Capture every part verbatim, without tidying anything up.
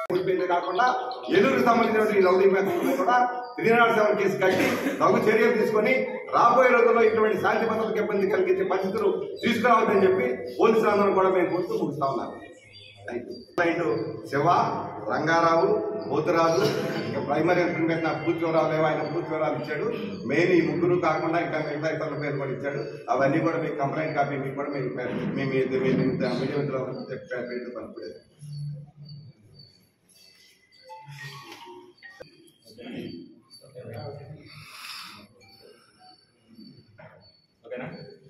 కాకుండా ఏలూరుకు సంబంధించిన రౌడీ మేకర్లు కూడా త్రీ నాట్ సెవెన్ కేసు కట్టి తగు చర్యలు తీసుకొని రాబోయే రోజుల్లో ఇటువంటి శాంతి భద్రతకు ఇబ్బంది కలిగించే పరిస్థితులు తీసుకురావద్దని చెప్పి పోలీసులందరూ కూడా మేము కోరుతూ ముగిస్తా ఉన్నాం. Thank you. శివ, రంగారావు, పోతురాజు, ఇంకా ప్రైమరీ పెట్టిన పూర్తి వివరాలు లేవు, ఆయన పూర్తి వివరాలు ఇచ్చాడు. మెయిన్ ఈ ముగ్గురు కాకుండా ఇంకా మిగతా ఇతరుల పేరు కూడా ఇచ్చాడు. అవన్నీ కూడా మీకు కంప్లైంట్ కాపీ మీకు కూడా మేము మేము మీడియా పంపలేదు. ఓకేనా?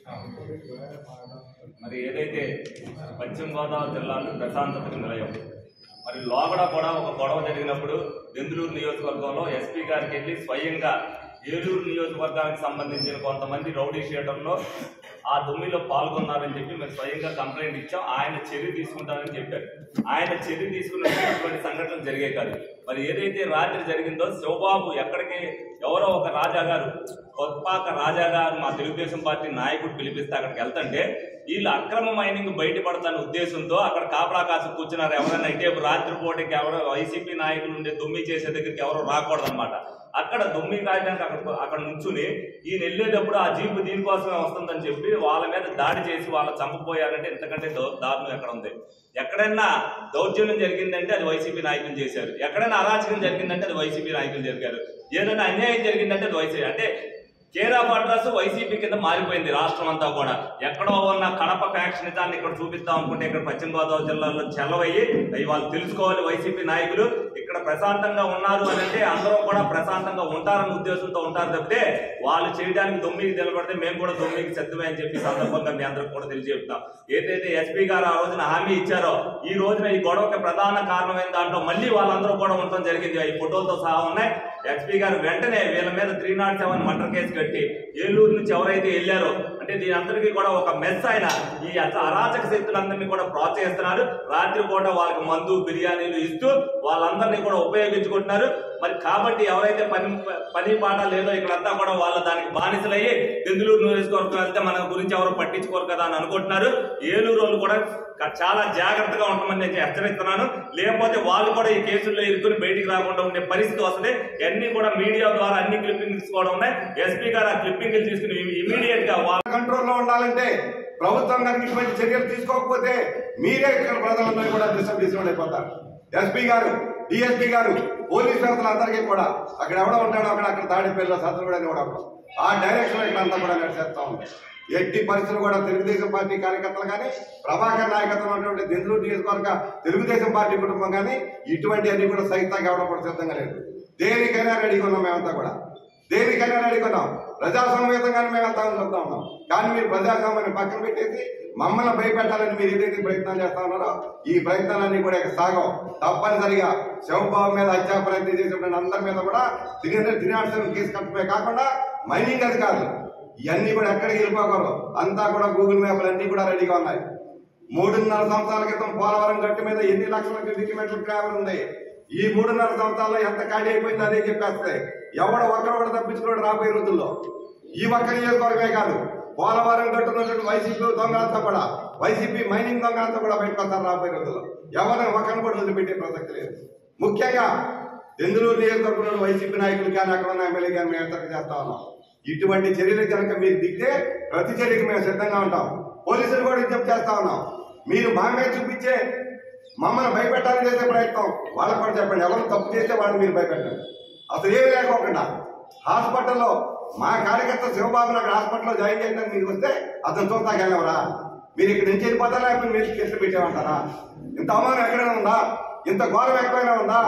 మరి ఏదైతే పశ్చిమ గోదావరి జిల్లాలో ప్రశాంతతకు నిలయం, మరి లోగడ కూడా ఒక గొడవ జరిగినప్పుడు దెందులూరు నియోజకవర్గంలో ఎస్పీ గారికి వెళ్ళి స్వయంగా ఏలూరు నియోజకవర్గానికి సంబంధించిన కొంతమంది రౌడీ షీటర్లో ఆ దుమ్మిలో పాల్గొన్నారని చెప్పి మేము స్వయంగా కంప్లైంట్ ఇచ్చాం. ఆయన చర్య తీసుకుంటారని చెప్పారు. ఆయన చర్య తీసుకున్నటువంటి సంఘటనలు జరిగే కాదు. మరి ఏదైతే రాత్రి జరిగిందో శివబాబు ఎక్కడికి ఎవరో ఒక రాజా గారు, కొత్పాక రాజా గారు మా తెలుగుదేశం పార్టీ నాయకుడు పిలిపిస్తే అక్కడికి వెళ్తుంటే వీళ్ళు అక్రమ మైనింగ్ బయటపడతాన ఉద్దేశంతో అక్కడ కాపలా కాసు కూర్చున్నారు. ఎవరైనా ఇటేపు రాత్రిపూటకి ఎవరో వైసీపీ నాయకులు ఉండే దుమ్మి చేసే దగ్గరికి ఎవరో రాకూడదనమాట. అక్కడ దుమ్మి కాయడానికి అక్కడ అక్కడ నుంచుని ఈయన వెళ్ళేటప్పుడు ఆ జీపు దీనికోసమే వస్తుందని చెప్పి వాళ్ళ మీద దాడి చేసి వాళ్ళ చంపపోయారంటే ఇంతకంటే దారుణం ఎక్కడ ఉంది? ఎక్కడైనా దౌర్జన్యం జరిగిందంటే అది వైసీపీ నాయకులు చేశారు. ఎక్కడైనా అరాచకం జరిగిందంటే అది వైసీపీ నాయకులు జరిగారు. ఏదైనా అన్యాయం జరిగిందంటే అది వైసీపీ అంటే కేర్ ఆఫ్ అడ్రస్ వైసీపీ కింద మారిపోయింది రాష్ట్రం అంతా కూడా. ఎక్కడో ఉన్న కడప ఫ్యాక్షనిజాన్ని ఇక్కడ చూపిద్దాం అనుకుంటే ఇక్కడ పశ్చిమ గోదావరి జిల్లాలో చెల్లవయ్యి అవి వాళ్ళు తెలుసుకోవాలి. వైసీపీ నాయకులు ఇక్కడ ప్రశాంతంగా ఉన్నారు అని అంటే అందరూ కూడా ప్రశాంతంగా ఉంటారన్న ఉద్దేశంతో ఉంటారు తప్పితే వాళ్ళు చేయడానికి దొమ్మికి నిలబడితే మేము కూడా దొమ్మికి సిద్ధమే అని చెప్పి సందర్భంగా మీ అందరికి కూడా తెలియజేపుతాం. ఏదైతే ఎస్పీ గారు ఆ రోజున హామీ ఇచ్చారో ఈ రోజున ఈ గొడవకి ప్రధాన కారణమైన దాంట్లో మళ్ళీ వాళ్ళందరూ కూడా ఉండటం జరిగింది. ఈ ఫోటోలతో సహా ఉన్నాయి. ఎస్పీ గారు వెంటనే వీళ్ళ మీద three not seven murder case కట్టి ఏలూరు నుంచి ఎవరైతే వెళ్ళారో అంటే దీని అందరికీ కూడా ఒక మెస్ ఆయన ఈ అరాచక శక్తులందరినీ కూడా ప్రోత్సహిస్తున్నారు. రాత్రి పూట వాళ్ళకి మందు బిర్యానీలు ఇస్తూ వాళ్ళందరినీ కూడా ఉపయోగించుకుంటున్నారు. మరి కాబట్టి ఎవరైతే పని పని పాట లేదో ఇక్కడంతా కూడా వాళ్ళ దానికి బానిసలయ్యి దెందులూరు నియోజకవర్గం వెళ్తే మన గురించి ఎవరు పట్టించుకోరు కదా అని అనుకుంటున్నారు. ఏలూరు వాళ్ళు కూడా చాలా జాగ్రత్తగా ఉంటామని నేను హెచ్చరిస్తున్నాను. లేకపోతే వాళ్ళు కూడా ఈ కేసుల్లో ఇరుక్కుని బయటికి రాకుండా ఉండే పరిస్థితి వస్తుంది. అన్ని కూడా మీడియా ద్వారా అన్ని క్లిప్పింగ్స్ కూడా ఉన్నాయి. ఎస్పీ గారు ఆ క్లిప్పింగ్లు తీసుకుని ఇమీడియట్ గా వాళ్ళ కంట్రోల్లో ఉండాలంటే ప్రభుత్వం కనుక ఇటువంటి చర్యలు తీసుకోకపోతే మీరే ఇక్కడ ప్రజలందరూ కూడా డిస్టర్బ్ చేసిన అయిపోతారు. ఎస్పీ గారు, డిఎస్పీ గారు, పోలీస్ వ్యవస్థలు అందరికీ కూడా అక్కడ ఎవడో ఉంటాడో అక్కడ అక్కడ తాడిపల్లిలో సత్తులు కూడా కూడా ఆ డైరెక్షన్ ఇక్కడ అంతా కూడా నడిచేస్తా ఉంది. ఎట్టి పరిస్థితులు కూడా తెలుగుదేశం పార్టీ కార్యకర్తలు కానీ ప్రభాకర్ నాయకత్వం ఉన్నటువంటి దెందులూరు నియోజకవర్గ తెలుగుదేశం పార్టీ కుటుంబం కానీ ఇటువంటి అన్ని కూడా సహితంగా ఎవడం కూడా సిద్ధంగా లేదు. దేనికైనా రెడీగా ఉన్నాం. మేమంతా కూడా దేనికైనా రెడీగా ఉన్నాం. ప్రజాస్వామ్యంగానే మేము వెళ్తామని చెప్తా ఉన్నాం. కానీ మీరు ప్రజాస్వామ్యాన్ని పక్కన పెట్టేసి మమ్మల్ని భయపెట్టాలని మీరు ఏదైతే ప్రయత్నాలు చేస్తా ఉన్నారో ఈ ప్రయత్నాలన్నీ కూడా సాగం. తప్పనిసరిగా శివబాబు మీద హత్యా ప్రయత్నం చేసినటువంటి అందరి మీద కూడా తిరిగి తిరిగి కేసు కట్టమే కాకుండా మైనింగ్ అధికారులు ఇవన్నీ కూడా ఎక్కడికి వెళ్ళిపోకూడదు. అంతా కూడా గూగుల్ మ్యాప్లు అన్ని కూడా రెడీగా ఉన్నాయి. మూడున్నర సంవత్సరాల క్రితం పోలవరం గట్టు మీద ఎన్ని లక్షల కిలోమీటర్ల ట్రావెల్ ఉంది. ఈ మూడున్నర సంవత్సరాల్లో ఎంత ఖాళీ అయిపోయింది అదే చెప్పేస్తాయి. ఎవడ ఒక్కరు తప్పించుకోవడం రాబోయే రోజుల్లో ఈ ఒక్క నియోజకవర్గమే కాదు పోలవరం గట్టున్నటువంటి వైసీపీ దొంగలంతా కూడా వైసీపీ మైనింగ్ దొంగలంతా కూడా బయటకు వస్తారు రాబోయే రోజుల్లో. ఎవరిని ఒకరిని కూడా వదిలిపెట్టే ప్రసక్తి లేదు. ముఖ్యంగా దెందులూరు నియోజకవర్గంలో వైసీపీ నాయకులు కానీ అక్కడ ఉన్న ఎమ్మెల్యే కానీ మేము హెచ్చరిక చేస్తా ఉన్నాం. ఇటువంటి చర్యలు కనుక మీరు దిగితే ప్రతి చర్యకు మేము సిద్ధంగా ఉంటాం. పోలీసులు కూడా విజ్ఞప్తి చేస్తా ఉన్నాం. మీరు మా మీద చూపించే మమ్మల్ని భయపెట్టాలని చేసే ప్రయత్నం వాళ్ళకు కూడా చెప్పండి. ఎవరు తప్పు చేస్తే వాళ్ళు మీరు భయపెట్టండి. అసలు ఏమి లేకోకుండా హాస్పిటల్లో మా కార్యకర్త శివబాబుని అక్కడ హాస్పిటల్లో జాయిన్ చేయడానికి మీరు వస్తే అతను చూస్తాకి వెళ్ళవరా? మీరు ఇక్కడ నుంచి వెళ్ళిపోతారా? లేకపోతే మీరు కేసులు పెట్టేమంటారా? ఇంత అవమానం ఎక్కడైనా ఉందా? ఇంత ఘోరం ఎక్కువైనా ఉందా?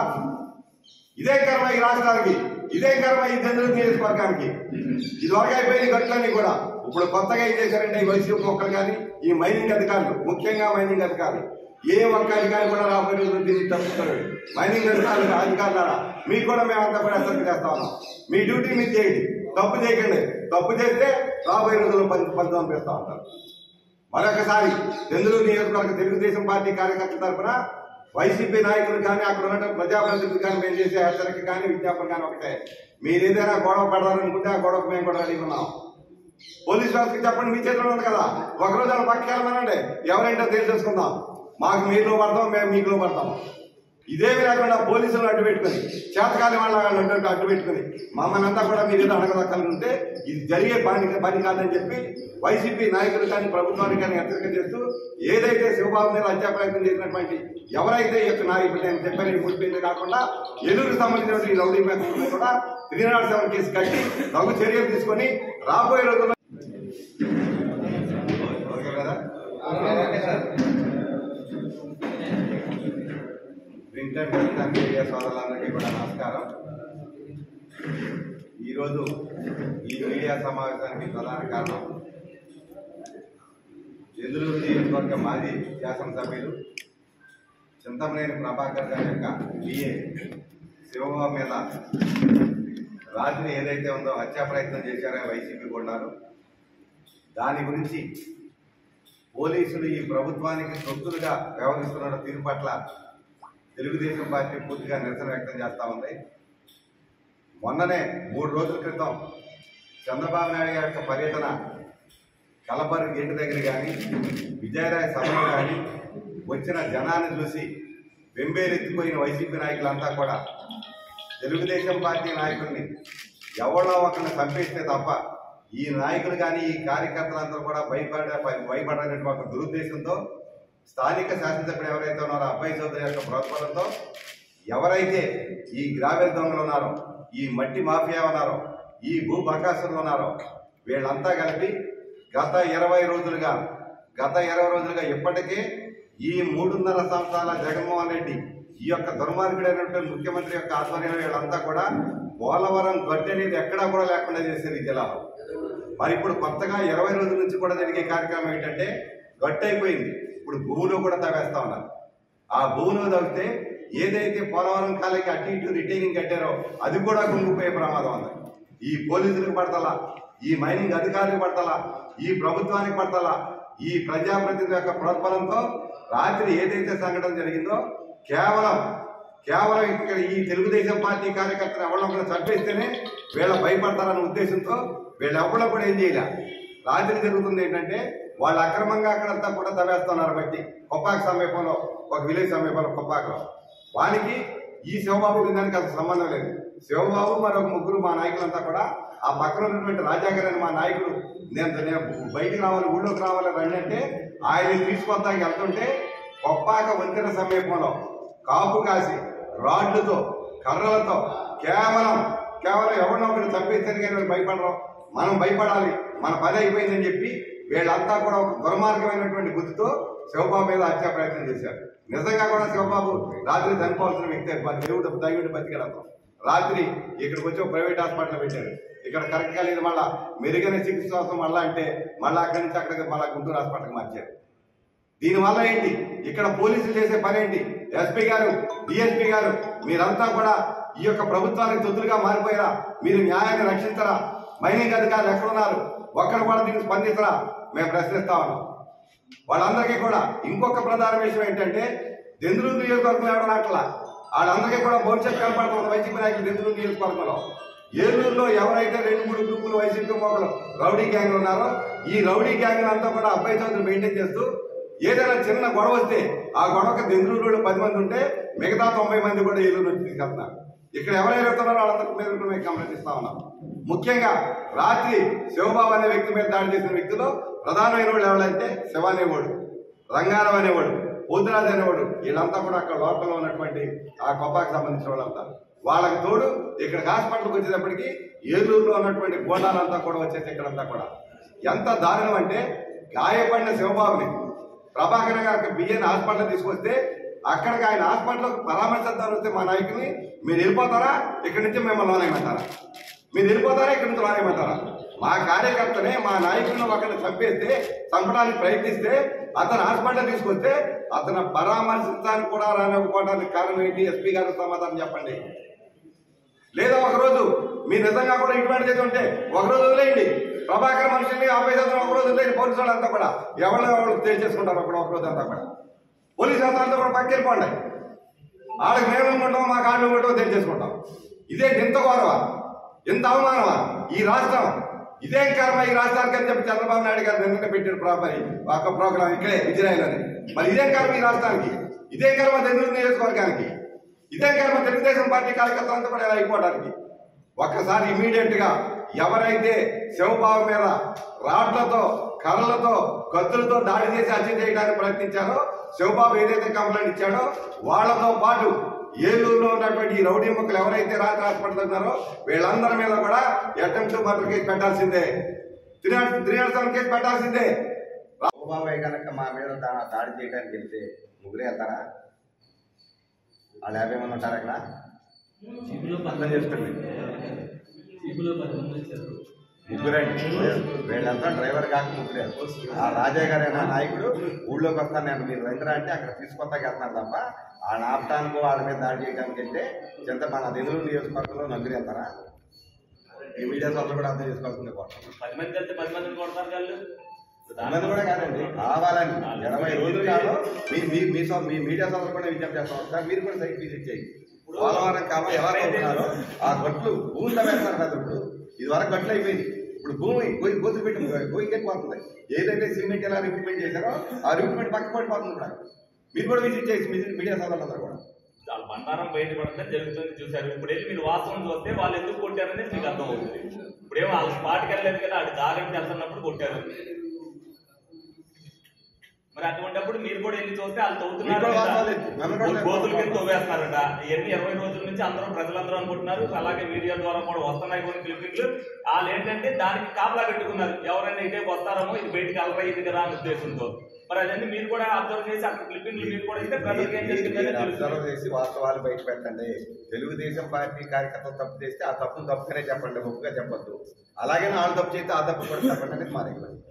ఇదే కర్మ ఈ రాష్ట్రానికి, ఇదే కర్మ ఈ దెందులూరు నియోజకవర్గానికి. ఇది వరకు అయిపోయింది గట్లన్నీ కూడా. ఇప్పుడు కొత్తగా ఏం చేశారంటే ఈ వైసీపీ మొక్కలు కానీ ఈ మైనింగ్ అధికారులు, ముఖ్యంగా మైనింగ్ అధికారులు ఏ ఒక్క అధికారి కూడా రాబోయే రోజులు దీన్ని తప్పుతారు. మైనింగ్ అధికారులు అధికారులారా మీకు కూడా మేమంతా కూడా హెచ్చరిక చేస్తా ఉన్నాం. మీ డ్యూటీ మీరు చేయండి, తప్పు చేయకండి. తప్పు చేస్తే రాబోయే రోజుల్లో పది ఫలితం పెడతా ఉంటారు. మరొకసారి దెందులూరు నియోజకవర్గ తెలుగుదేశం పార్టీ కార్యకర్తల తరఫున వైసీపీ నాయకులు కానీ అక్కడ ఉన్న ప్రజాప్రతినిధులు కానీ మేము చేసే హెచ్చరిక కానీ విజ్ఞాపన కానీ ఒకటే. మీరు ఏదైనా గొడవ పడాలనుకుంటే ఆ గొడవకు మేము కూడా రెడీగా ఉన్నాం. పోలీస్ వ్యవస్థకి చెప్పండి, మీ చేతిలో ఉంది కదా. ఒకరోజు అలా పక్కకి వెళ్ళమనండి, ఎవరైనా తెలిసేసుకుందాం. మాకు మీలో పడతాం, మేము మీకులో పడతాం. ఇదేమి లేకుండా పోలీసులను అడ్డు పెట్టుకుని చేతకాని వాళ్ళ అడ్డు పెట్టుకుని మమ్మల్ని అంతా కూడా మీరు ఏదో అడగదక్కలు ఉంటే ఇది జరిగే పని పని కాదని చెప్పి వైసీపీ నాయకులు కానీ ప్రభుత్వానికి కానీ హెచ్చరిక చేస్తూ ఏదైతే శివబాబు మీద హత్యా ప్రయత్నం చేసినటువంటి ఎవరైతే ఈ యొక్క నాయకులు నేను చెప్పాను ముడిపోయింది కాకుండా ఏలూరుకు సంబంధించిన ఈ రౌడీ మేకర్లు కూడా త్రీ నాట్ సెవెన్ కేసు కట్టి తగు చర్యలు తీసుకొని రాబోయే రోజుల్లో ప్రింట్ అండ్ ఎలక్ట్రానిక్ మీడియా సోదరులందరికీ కూడా నమస్కారం. ఈరోజు ఈ మీడియా సమావేశానికి ప్రధాన కారణం చంద్రూరు నియోజకవర్గ మాజీ శాసనసభ్యులు చింతమనేని ప్రభాకర్ గారి యొక్క బిఏ శివబాబు మీద రాత్రి ఏదైతే ఉందో హత్యా ప్రయత్నం చేశారో వైసీపీ కొన్నారు. దాని గురించి పోలీసులు ఈ ప్రభుత్వానికి తొత్తులుగా వ్యవహరిస్తున్న తీరు పట్ల తెలుగుదేశం పార్టీ పూర్తిగా నిరసన వ్యక్తం చేస్తూ ఉంది. మొన్ననే మూడు రోజుల క్రితం చంద్రబాబు నాయుడు గారి యొక్క పర్యటన కలపరి గేటు దగ్గర కానీ విజయరాయ సభలో కానీ వచ్చిన జనాన్ని చూసి వెంబేరెత్తిపోయిన వైసీపీ నాయకులంతా కూడా తెలుగుదేశం పార్టీ నాయకుల్ని ఎవరో ఒకరిని చంపేస్తే తప్ప ఈ నాయకులు కానీ ఈ కార్యకర్తలందరూ కూడా భయపడే భయపడేటువంటి ఒక దురుద్దేశంతో స్థానిక శాసనసభ్యుడు ఎవరైతే ఉన్నారో అబ్బాయి చౌదరి యొక్క ప్రోత్సాహంతో ఎవరైతే ఈ గ్రావెల్ దొంగలు ఉన్నారో ఈ మట్టి మాఫియా ఉన్నారో ఈ భూ బకాసులు ఉన్నారో వీళ్ళంతా కలిపి గత ఇరవై రోజులుగా గత ఇరవై రోజులుగా ఇప్పటికే ఈ మూడున్నర సంవత్సరాల జగన్మోహన్ రెడ్డి ఈ యొక్క దుర్మార్గుడైనటువంటి ముఖ్యమంత్రి యొక్క ఆధ్వర్యంలో వీళ్ళంతా కూడా పోలవరం గట్టి అనేది ఎక్కడా కూడా లేకుండా చేశారు ఈ జిల్లాలో. మరి ఇప్పుడు కొత్తగా ఇరవై రోజుల నుంచి కూడా జరిగే కార్యక్రమం ఏంటంటే గట్టి అయిపోయింది. ఇప్పుడు భూమిలో కూడా తవ్వేస్తా ఉన్నారు. ఆ భూమిలో తవ్వితే ఏదైతే పోలవరం కాలకి అటు ఇటు రిటైనింగ్ కట్టారో అది కూడా కుంగిపోయే ప్రమాదం ఉంది. ఈ పోలీసులకు పడతలా, ఈ మైనింగ్ అధికారులకు పడతలా, ఈ ప్రభుత్వానికి పడతలా, ఈ ప్రజాప్రతినిధి యొక్క ప్రోత్బలంతో రాత్రి ఏదైతే సంఘటన జరిగిందో కేవలం కేవలం ఇక్కడ ఈ తెలుగుదేశం పార్టీ కార్యకర్తలు ఎవరో కూడా చంపేస్తేనే వీళ్ళ భయపడతారన్న ఉద్దేశంతో వీళ్ళు ఎవరో కూడా ఏం చేయాల. రాత్రి జరుగుతుంది ఏంటంటే వాళ్ళు అక్రమంగా అక్కడంతా కూడా తవ్వేస్తున్నారు. బట్టి కొప్పాక సమీపంలో ఒక విలేజ్ సమీపంలో కొప్పాకలో వానికి ఈ శివబాబు దానికి అసలు సంబంధం లేదు. శివబాబు మరొక ముగ్గురు మా నాయకులంతా కూడా ఆ పక్కన ఉన్నటువంటి రాజాగారు అని మా నాయకుడు నేను నేను బయటికి రావాలి ఊళ్ళోకి రావాలి రండి అంటే ఆయన తీసుకొస్తాకి వెళ్తుంటే కొప్పాక వంతెన సమీపంలో కాపు కాసి రాడ్లతో కర్రలతో కేవలం కేవలం ఎవరినో ఒకటి చంపేస్తే కానీ భయపడరు. మనం భయపడాలి, మన పని అయిపోయిందని చెప్పి వీళ్ళంతా కూడా ఒక దుర్మార్గమైనటువంటి బుద్ధితో శివబాబు మీద హత్యా ప్రయత్నం చేశారు. నిజంగా కూడా శివబాబు రాత్రి చనిపోవాల్సిన వ్యక్తే. దేవుడు దైవుడు బతికేడతాం. రాత్రి ఇక్కడికి వచ్చి ఒక ప్రైవేట్ హాస్పిటల్ పెట్టారు. ఇక్కడ కరెక్ట్గా లేదు, మళ్ళా మెరుగైన చికిత్స కోసం మళ్ళా అంటే మళ్ళీ అక్కడి నుంచి అక్కడికి మళ్ళీ గుంటూరు హాస్పిటల్కి మార్చారు. దీనివల్ల ఏంటి, ఇక్కడ పోలీసులు చేసే పని ఏంటి? ఎస్పీ గారు, డిఎస్పీ గారు మీరంతా కూడా ఈ యొక్క ప్రభుత్వానికి తొత్తులుగా మారిపోయారా? మీరు న్యాయాన్ని రక్షించరా? మైనింగ్ అధికారులు ఎక్కడున్నారు? ఒక్కరు కూడా దీనికి స్పందించరా? మేము ప్రశ్నిస్తా ఉన్నాం. వాళ్ళందరికీ కూడా ఇంకొక ప్రధాన విషయం ఏంటంటే దెందులూరు నియోజకవర్గం ఎవడం అట్లా వాళ్ళందరికీ కూడా భవిష్యత్తు కనపడుతుంది. వైసీపీ నాయకులు దెందులూరు నియోజకవర్గంలో ఏలూరులో ఎవరైతే రెండు మూడు గ్రూపులు వైసీపీ మొక్కలు రౌడీ గ్యాంగ్లు ఉన్నారో ఈ రౌడీ గ్యాంగ్ అంతా కూడా అబ్బాయి చౌదరి మెయింటైన్ చేస్తూ ఏదైనా చిన్న గొడవ వస్తే ఆ గొడవకి దెందులూరులో పది మంది ఉంటే మిగతా తొంభై మంది కూడా ఏలూరు నుంచి తీసుకెళ్తున్నారు. ఇక్కడ ఎవరైనా వెళ్తున్నారో వాళ్ళందరికీ మీద కూడా మేము గమనిస్తా ఉన్నాం. ముఖ్యంగా రాత్రి శివబాబు అనే వ్యక్తి మీద దాడి చేసిన వ్యక్తిలో ప్రధానమైన వాళ్ళు ఎవరంటే శివ అనేవాడు, రంగారావు అనేవాడు, పోతురాజు అనేవాడు, వీళ్ళంతా కూడా అక్కడ లోకల్లో ఉన్నటువంటి ఆ కొప్పాకి సంబంధించిన వాళ్ళంతా. వాళ్ళకి తోడు ఇక్కడ హాస్పిటల్కి వచ్చేటప్పటికి ఏలూరులో ఉన్నటువంటి గోడాలంతా కూడా వచ్చేసి ఇక్కడంతా కూడా ఎంత దారుణం అంటే గాయపడిన శివబాబుని ప్రభాకర్ గారికి బియ్యాన్ని హాస్పిటల్ తీసుకొస్తే అక్కడికి ఆయన హాస్పిటల్ పరామర్శిద్దాం వస్తే మా నాయకుని మీరు వెళ్ళిపోతారా, ఇక్కడి నుంచి మిమ్మల్ని లోనేయమంటారా? మీరు వెళ్ళిపోతారా, ఇక్కడి నుంచి లోనేయమంటారా? మా కార్యకర్తనే మా నాయకులను ఒకరిని చంపేస్తే చంపడానికి ప్రయత్నిస్తే అతను హాస్పిటల్ తీసుకొస్తే అతను పరామర్శించడానికి కూడా రానివ్వకపోవడానికి కారణం ఏంటి? ఎస్పీ గారు సమాధానం చెప్పండి. లేదా ఒకరోజు మీరు నిజంగా కూడా ఇటువంటి చేసి ఉంటే ఒకరోజు వదిలేయండి. ప్రభాకర్ మనుషుల్ని ఆపై ఒకరోజు వదిలేయండి. పోలీసు వాళ్ళంతా కూడా ఎవరో ఎవరు చేసుకుంటారు అక్కడ ఒకరోజు అంతా కూడా పోలీసు అంతా కూడా పక్కెళ్ళిపోండి. వాళ్ళకి మేము ఉంటాం, మా కాళ్ళు ఉంటాం, తెలియజేసుకుంటాం. ఇదే ఇంత గౌరవ, ఎంత అవమానమా ఈ రాష్ట్రం? ఇదేం కర్మ ఈ రాష్ట్రానికి అని చెప్పి చంద్రబాబు నాయుడు గారు నిన్న పెట్టాడు ప్రాపర్ ఒక ప్రోగ్రాం ఇక్కడే విజయరాయలని. మరి ఇదేం కర్మ ఈ రాష్ట్రానికి? ఇదేం కర్మ దెందులూరు నియోజకవర్గానికి? ఇదే కానీ మన తెలుగుదేశం పార్టీ కార్యకర్తలంతా కూడా ఇలా అయిపోవడానికి ఒక్కసారి ఇమీడియట్ గా ఎవరైతే శివబాబు మీద రాడ్లతో కర్రలతో కత్తులతో దాడి చేసి హత్య చేయడానికి ప్రయత్నించారో శివబాబు ఏదైతే కంప్లైంట్ ఇచ్చాడో వాళ్ళతో పాటు ఏలూరులో ఉన్నటువంటి ఈ రౌడీ ముక్కలు ఎవరైతే రాత్రి హాస్పిటల్ ఉన్నారో వీళ్ళందరి మీద కూడా అటెంప్ట్ మర్డర్ కేసు పెట్టాల్సిందే, three three hundred seven case పెట్టాల్సిందే. శివబాబాయ్ కనుక మా మీద దాడి చేయడానికి వెళ్తే ముగ్గురే వెళ్తారా? వాళ్ళు యాభై మంది ఉంటారు అక్కడ. అర్థం చేసుకోండి, ముగ్గురండి. వీళ్ళంతా డ్రైవర్ కాక ముగ్గురే. ఆ రాజయ్య గారు అయినా నాయకుడు ఊళ్ళోకి వస్తాను నేను మీరు రండి అంటే అక్కడ తీసుకొస్తాకి వెళ్తున్నారు తప్ప వాళ్ళని ఆపటానికి వాళ్ళ మీద దాడి చేయడానికి వెళ్తే చింత మన తెలుగు నియోజకవర్గంలో నలుగురు వెళ్తారా? ఈ మీడియా సోదరులు కూడా అర్థం చేసుకోవాల్సిందే. పది మంది వెళ్తే పది మందిని కొడతారు వాళ్ళు. అన్నది కూడా కాదండి, కావాలని ఇరవై రోజులు కాదు మీ మీ మీ మీడియా సోదరులు కూడా విజ్ఞప్తి చేస్తాం. ఒకసారి మీరు కూడా సైట్ విజిట్ చేయండి. పోలవరం కాలం ఎలా అవుతున్నారో ఆ గట్లు భూమి తవ్వేస్తారు కదా. ఇప్పుడు ఇది వరకు గట్లు అయిపోయింది, ఇప్పుడు భూమి గొయ్యి గోతులు పెట్టి గొయ్యికి వెళ్ళిపోతుంది. ఏదైతే సిమెంట్ ఎలా రిక్రూట్మెంట్ చేశారో ఆ రిక్రూట్మెంట్ పక్క పడిపోతుంది. కూడా మీరు కూడా విజిట్ చేసి మీడియా సోదరులందరూ కూడా చాలా బండారం బయటపడడం జరుగుతుంది చూశారు. ఇప్పుడు వెళ్ళి మీరు వాస్తవం చూస్తే వాళ్ళు ఎందుకు కొట్టారనేది మీకు అర్థం అవుతుంది. ఇప్పుడేమో వాళ్ళ స్పాట్కి వెళ్ళలేదు కదా, అటు దారికి వెళ్తున్నప్పుడు కొట్టారు. మరి అటువంటిప్పుడు మీరు కూడా వెళ్ళి చూస్తే వాళ్ళు తవ్వుతున్నారు, గోతుల కింద తవ్వేస్తున్నారట. ఇవన్నీ ఇరవై రోజుల నుంచి అందరూ ప్రజలందరూ అనుకుంటున్నారు. అలాగే మీడియా ద్వారా కూడా వస్తున్నాయి కొన్ని క్లిప్పింగ్లు. వాళ్ళు ఏంటంటే దానికి కాపలా పెట్టుకున్నారు, ఎవరైనా ఇదే వస్తారమో ఇది బయటికి అలరైంది కదా అనే ఉద్దేశంతో. మరి అదన్నీ మీరు కూడా అబ్జర్వ్ చేసి అక్కడ క్లిప్పింగ్లు మీరు కూడా ఇస్తే ప్రజలకు ఏం అబ్జర్వ్ చేసి వాస్తవాలు బయట పెట్టండి. తెలుగుదేశం పార్టీ కార్యకర్తలు తప్పు చేస్తే ఆ తప్పును తప్పుగానే చెప్పండి, ఒప్పుగా చెప్పద్దు. అలాగే వాళ్ళు తప్పు చేస్తే ఆ తప్పు కూడా చెప్పండి అనేది మా దగ్గర.